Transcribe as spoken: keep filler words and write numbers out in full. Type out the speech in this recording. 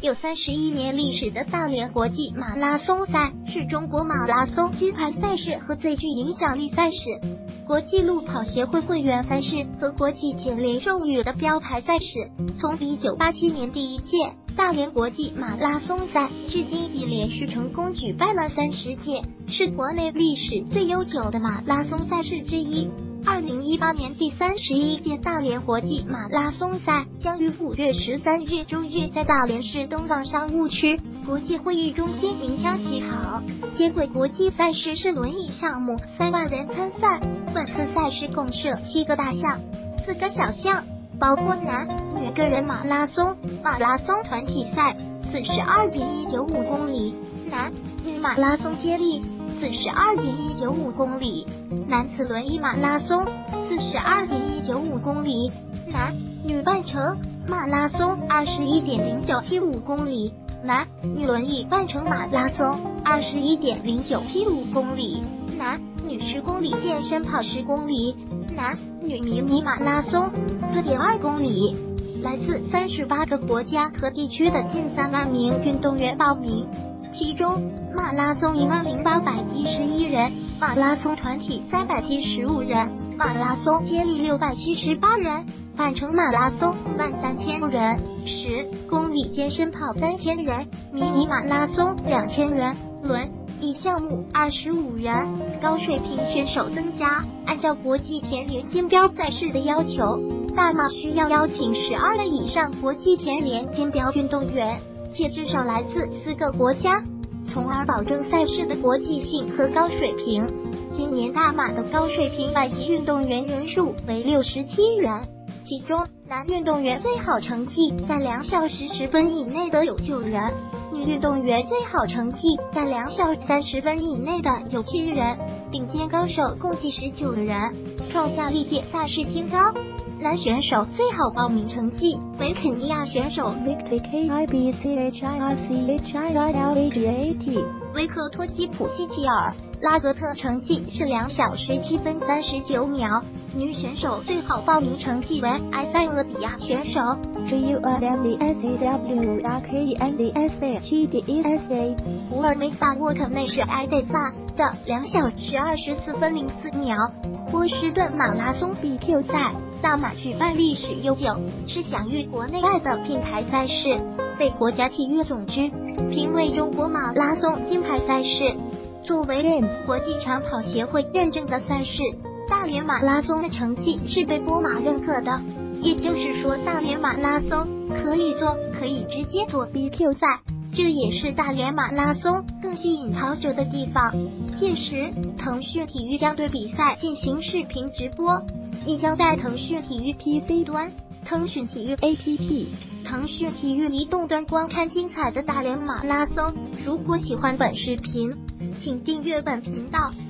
有三十一年历史的大连国际马拉松赛是中国马拉松金牌赛事和最具影响力赛事，国际路跑协会会员赛事和国际铁联授予的标牌赛事。从一九八七年第一届大连国际马拉松赛至今已连续成功举办了三十届，是国内历史最悠久的马拉松赛事之一。二零一八年第三十一届大连国际马拉松赛将于五月十三日周日在大连市东方商务区国际会议中心鸣枪起跑。接轨国际赛事是轮椅项目，三万人参赛。本次赛事共设七个大项，四个小项，包括男女个人马拉松、马拉松团体赛四十二点一九五公里，男女马拉松接力四十二点一九五公里，男子轮椅马拉松四十二点一九五公里，男女半程马拉松二十一点零九七五公里，男女轮椅半程马拉松二十一点零九七五公里，男女十公里健身跑十公里，男女迷你马拉松四点二公里。来自三十八个国家和地区的近三万名运动员报名，其中马拉松一万零八百一十一人，马拉松团体三百七十五人，马拉松接力六百七十八人，半程马拉松万三千人，十公里健身跑三千人，迷你马拉松两千人，轮椅项目二十五人。高水平选手增加，按照国际田联金标赛事的要求，大马需要邀请十二位以上国际田联金标运动员，且至少来自四个国家，从而保证赛事的国际性和高水平。今年大马的高水平百级运动员人数为六十七人，其中男运动员最好成绩在两小时十分以内的有九人，女运动员最好成绩在两小时三十分以内的有七人，顶尖高手共计十九人，创下历届赛事新高。男选手最好报名成绩为肯尼亚选手 Victor K I B C H I R C H I R L A G A T 维克托基普西奇尔拉格特，成绩是两小时七分三十九秒。女选手最好报名成绩为埃塞俄比亚选手 G U R M D S A W R K E N D S H D E S A 胡尔梅萨沃特内是埃塞萨的两小时二十四分零四秒。波士顿马拉松 B Q 赛，大马举办历史悠久，是享誉国内外的品牌赛事，被国家体育总局评为中国马拉松金牌赛事。作为国际长跑协会认证的赛事，大连马拉松的成绩是被波马认可的，也就是说大连马拉松可以做可以直接做 B Q 赛，这也是大连马拉松更吸引跑者的地方。届时腾讯体育将对比赛进行视频直播，你将在腾讯体育 P C 端、腾讯体育 A P P、腾讯体育移动端观看精彩的大连马拉松。如果喜欢本视频，请订阅本频道。